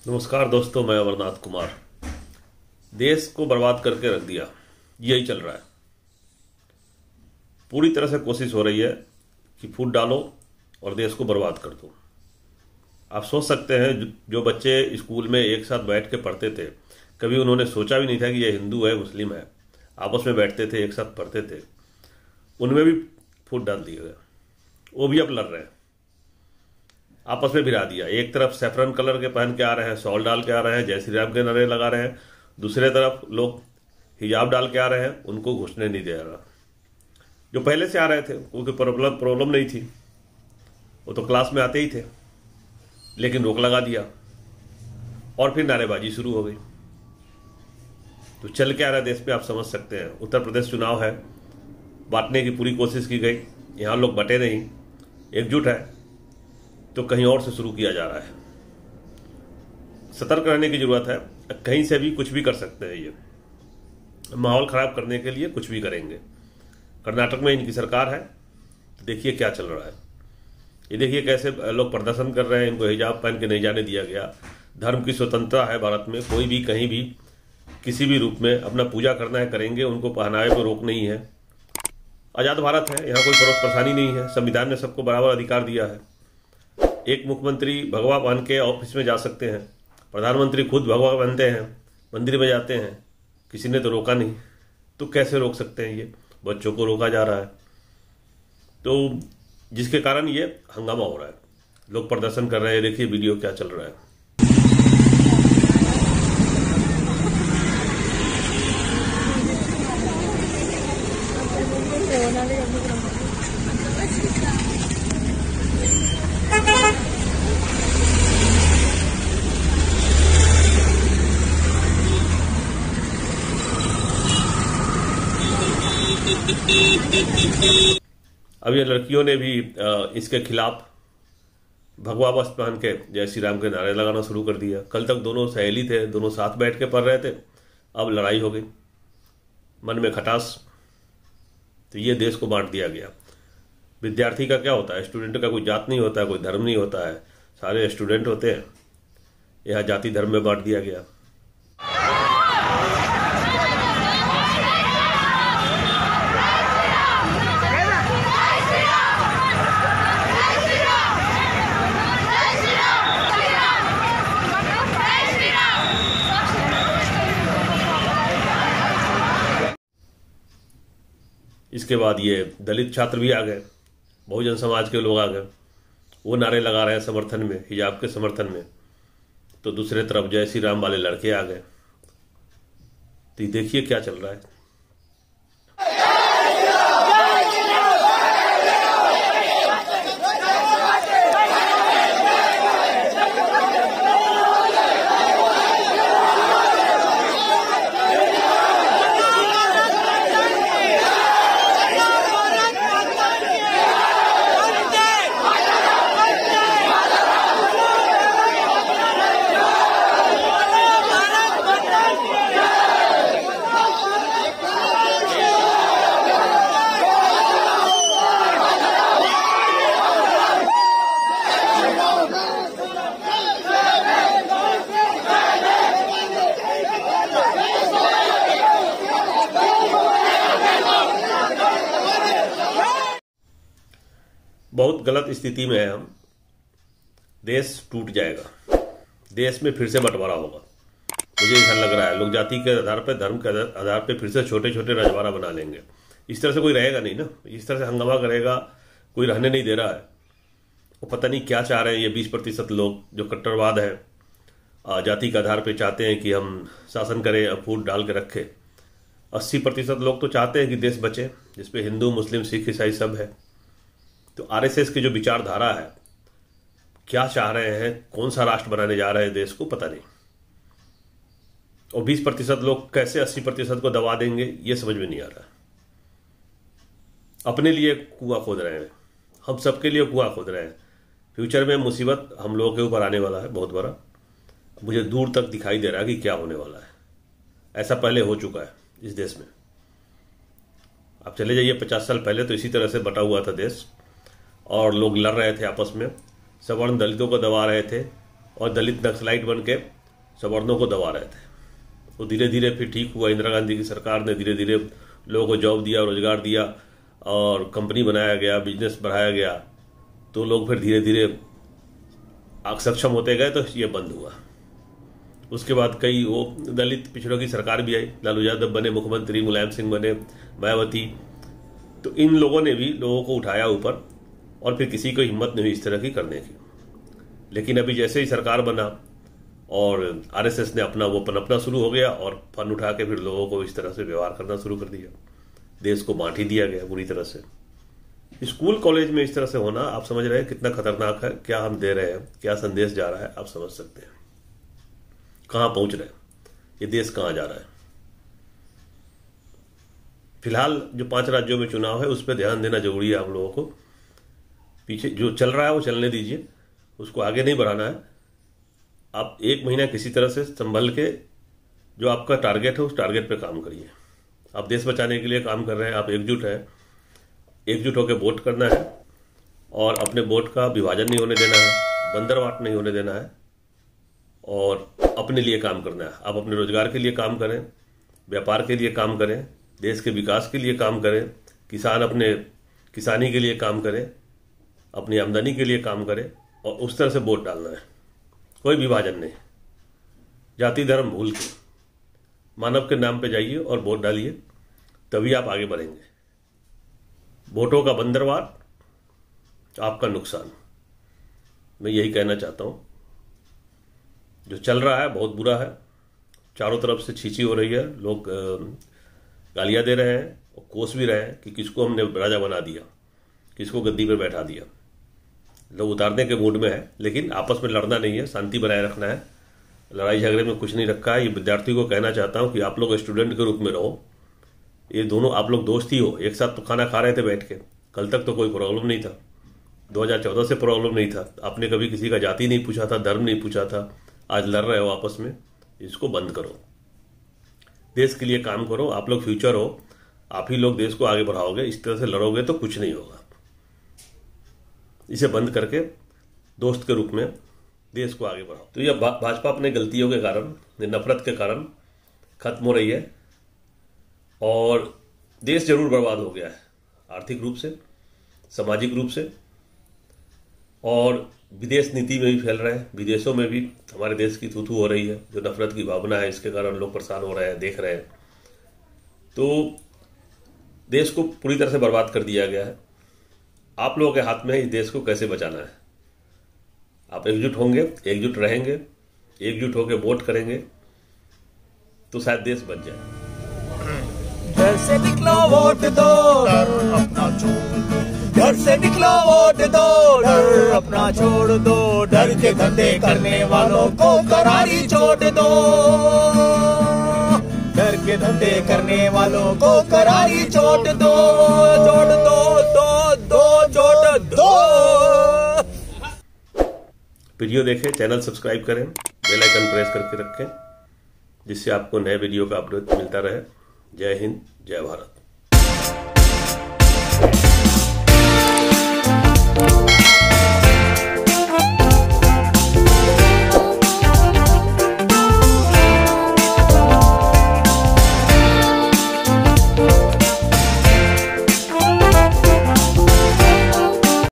नमस्कार दोस्तों, मैं अमरनाथ कुमार। देश को बर्बाद करके रख दिया, यही चल रहा है। पूरी तरह से कोशिश हो रही है कि फूट डालो और देश को बर्बाद कर दो। आप सोच सकते हैं, जो बच्चे स्कूल में एक साथ बैठ के पढ़ते थे, कभी उन्होंने सोचा भी नहीं था कि ये हिंदू है मुस्लिम है, आपस में बैठते थे, एक साथ पढ़ते थे, उनमें भी फूट डाल दिया गया। वो भी अब लड़ रहे हैं, आपस में भिड़ा दिया। एक तरफ सैफरन कलर के पहन के आ रहे हैं, शॉल डाल के आ रहे हैं, जय श्री राम के नारे लगा रहे हैं। दूसरे तरफ लोग हिजाब डाल के आ रहे हैं, उनको घुसने नहीं दे रहा। जो पहले से आ रहे थे उनकी प्रॉब्लम नहीं थी, वो तो क्लास में आते ही थे, लेकिन रोक लगा दिया और फिर नारेबाजी शुरू हो गई। तो चल के आ रहा है देश में, आप समझ सकते हैं। उत्तर प्रदेश चुनाव है, बांटने की पूरी कोशिश की गई, यहाँ लोग बटे नहीं, एकजुट है, तो कहीं और से शुरू किया जा रहा है। सतर्क रहने की जरूरत है, कहीं से भी कुछ भी कर सकते हैं। ये माहौल खराब करने के लिए कुछ भी करेंगे। कर्नाटक में इनकी सरकार है, तो देखिए क्या चल रहा है। ये देखिए कैसे लोग प्रदर्शन कर रहे हैं, इनको हिजाब पहन के नहीं जाने दिया गया। धर्म की स्वतंत्रता है भारत में, कोई भी कहीं भी किसी भी रूप में अपना पूजा करना है करेंगे, उनको पहनावे पर रोक नहीं है। आज़ाद भारत है, यहाँ कोई परेशानी नहीं है। संविधान ने सबको बराबर अधिकार दिया है। एक मुख्यमंत्री भगवा बन के ऑफिस में जा सकते हैं, प्रधानमंत्री खुद भगवा बनते हैं, मंदिर में जाते हैं, किसी ने तो रोका नहीं। तो कैसे रोक सकते हैं? ये बच्चों को रोका जा रहा है, तो जिसके कारण ये हंगामा हो रहा है, लोग प्रदर्शन कर रहे हैं। देखिए वीडियो क्या चल रहा है। अब ये लड़कियों ने भी इसके खिलाफ भगवा वस्त्र पहन के जय श्री राम के नारे लगाना शुरू कर दिया। कल तक दोनों सहेली थे, दोनों साथ बैठ के पढ़ रहे थे, अब लड़ाई हो गई, मन में खटास। तो ये देश को बांट दिया गया। विद्यार्थी का क्या होता है? स्टूडेंट का कोई जात नहीं होता है, कोई धर्म नहीं होता है, सारे स्टूडेंट होते हैं। यह जाति धर्म में बांट दिया गया। इसके बाद ये दलित छात्र भी आ गए, बहुजन समाज के लोग आ गए, वो नारे लगा रहे हैं समर्थन में, हिजाब के समर्थन में। तो दूसरे तरफ जय श्री राम वाले लड़के आ गए। तो देखिए क्या चल रहा है। बहुत गलत स्थिति में है हम। देश टूट जाएगा, देश में फिर से बंटवारा होगा, मुझे ऐसा लग रहा है। लोग जाति के आधार पर, धर्म के आधार पर फिर से छोटे छोटे रजवाड़ा बना लेंगे। इस तरह से कोई रहेगा नहीं ना, इस तरह से हंगामा करेगा, कोई रहने नहीं दे रहा है। वो पता नहीं क्या चाह रहे हैं ये 20% लोग जो कट्टरवाद है, जाति के आधार पर चाहते हैं कि हम शासन करें, फूट डाल के रखें। 80% लोग तो चाहते हैं कि देश बचे, जिसपे हिंदू मुस्लिम सिख ईसाई सब है। तो आरएसएस की जो विचारधारा है, क्या चाह रहे हैं, कौन सा राष्ट्र बनाने जा रहे हैं देश को, पता नहीं। और 20% लोग कैसे 80% को दबा देंगे, ये समझ में नहीं आ रहा। अपने लिए कुआं खोद रहे हैं, हम सबके लिए कुआं खोद रहे हैं। फ्यूचर में मुसीबत हम लोगों के ऊपर आने वाला है बहुत बड़ा। मुझे दूर तक दिखाई दे रहा है कि क्या होने वाला है। ऐसा पहले हो चुका है इस देश में। आप चले जाइए 50 साल पहले, तो इसी तरह से बटा हुआ था देश और लोग लड़ रहे थे आपस में, सवर्ण दलितों को दबा रहे थे, और दलित नक्सलाइट बन के सवर्णों को दबा रहे थे। वो धीरे धीरे फिर ठीक हुआ। इंदिरा गांधी की सरकार ने धीरे धीरे लोगों को जॉब दिया, रोजगार दिया और कंपनी बनाया गया, बिजनेस बढ़ाया गया, तो लोग फिर धीरे धीरे सक्षम होते गए, तो ये बंद हुआ। उसके बाद कई वो दलित पिछड़ों की सरकार भी आई, लालू यादव बने मुख्यमंत्री, मुलायम सिंह बने, मायावती, तो इन लोगों ने भी लोगों को उठाया ऊपर और फिर किसी को हिम्मत नहीं हुई इस तरह की करने की। लेकिन अभी जैसे ही सरकार बना और आरएसएस ने अपना वो पनपना शुरू हो गया और फन उठा के फिर लोगों को इस तरह से व्यवहार करना शुरू कर दिया। देश को बांट ही दिया गया बुरी तरह से। स्कूल कॉलेज में इस तरह से होना, आप समझ रहे हैं कितना खतरनाक है, क्या हम दे रहे हैं, क्या संदेश जा रहा है, आप समझ सकते हैं कहां पहुंच रहे हैं, ये देश कहां जा रहा है। फिलहाल जो 5 राज्यों में चुनाव है उस पर ध्यान देना जरूरी है। हम लोगों को पीछे जो चल रहा है वो चलने दीजिए, उसको आगे नहीं बढ़ाना है। आप 1 महीना किसी तरह से संभल के जो आपका टारगेट है उस टारगेट पे काम करिए। आप देश बचाने के लिए काम कर रहे हैं, आप एकजुट हैं, एकजुट होकर वोट करना है और अपने वोट का विभाजन नहीं होने देना है, बंदरवाट नहीं होने देना है और अपने लिए काम करना है। आप अपने रोजगार के लिए काम करें, व्यापार के लिए काम करें, देश के विकास के लिए काम करें, किसान अपने किसानी के लिए काम करें, अपनी आमदनी के लिए काम करें और उस तरह से वोट डालना है। कोई विभाजन नहीं, जाति धर्म भूल के मानव के नाम पे जाइए और वोट डालिए, तभी आप आगे बढ़ेंगे। वोटों का बंदरवाट, आपका नुकसान। मैं यही कहना चाहता हूं। जो चल रहा है बहुत बुरा है, चारों तरफ से छींची हो रही है, लोग गालियां दे रहे हैं और कोस भी रहे हैं कि किसको हमने राजा बना दिया, किसको गद्दी पर बैठा दिया। लोग उतारने के मूड में है, लेकिन आपस में लड़ना नहीं है, शांति बनाए रखना है। लड़ाई झगड़े में कुछ नहीं रखा है। ये विद्यार्थी को कहना चाहता हूं कि आप लोग स्टूडेंट के रूप में रहो। ये दोनों आप लोग दोस्त ही हो, एक साथ तो खाना खा रहे थे बैठ के, कल तक तो कोई प्रॉब्लम नहीं था। 2014 से प्रॉब्लम नहीं था, आपने कभी किसी का जाति नहीं पूछा था, धर्म नहीं पूछा था, आज लड़ रहे हो आपस में। इसको बंद करो, देश के लिए काम करो। आप लोग फ्यूचर हो, आप ही लोग देश को आगे बढ़ाओगे। इस तरह से लड़ोगे तो कुछ नहीं होगा। इसे बंद करके दोस्त के रूप में देश को आगे बढ़ाओ। तो यह भाजपा अपने गलतियों के कारण, नफरत के कारण खत्म हो रही है और देश जरूर बर्बाद हो गया है, आर्थिक रूप से, सामाजिक रूप से, और विदेश नीति में भी फैल रहे हैं। विदेशों में भी हमारे देश की थू-थू हो रही है। जो नफरत की भावना है, इसके कारण लोग परेशान हो रहे हैं, देख रहे हैं। तो देश को पूरी तरह से बर्बाद कर दिया गया है। आप लोगों के हाथ में है इस देश को कैसे बचाना है। आप एकजुट होंगे, एकजुट रहेंगे, एकजुट होकर वोट करेंगे तो शायद देश बच जाए। घर से निकलो वोट दो, डर अपना छोड़ दो। घर से निकलो वोट दो, डर अपना छोड़ दो। डर के धंधे करने वालों को करारी चोट दो। डर के धंधे करने वालों को करारी चोट दो। चोट दो, चोट दो। वीडियो देखें, चैनल सब्सक्राइब करें, बेल आइकन प्रेस करके रखें, जिससे आपको नए वीडियो का अपडेट मिलता रहे। जय हिंद, जय भारत।